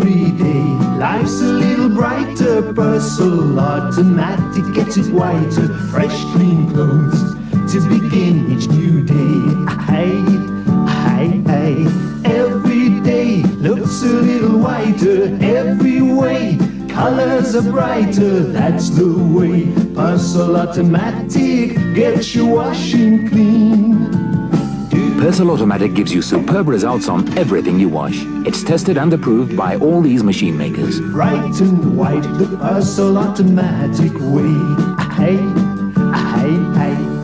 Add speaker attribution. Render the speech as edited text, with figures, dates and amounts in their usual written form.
Speaker 1: every day. Life's a little brighter, Purcell Automatic gets it whiter. Fresh, clean clothes to begin each new day. Hey, hey, hey. Every day looks a little whiter, every way. Colors are brighter, that's the way. Purcell Automatic gets your washing clean.
Speaker 2: Purcell Automatic gives you superb results on everything you wash. It's tested and approved by all these machine makers.
Speaker 1: Bright and white, the Purcell Automatic way. Hey, hey, hey.